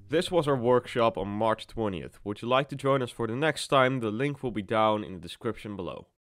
This was our workshop on March 20th. Would you like to join us for the next time? The link will be down in the description below.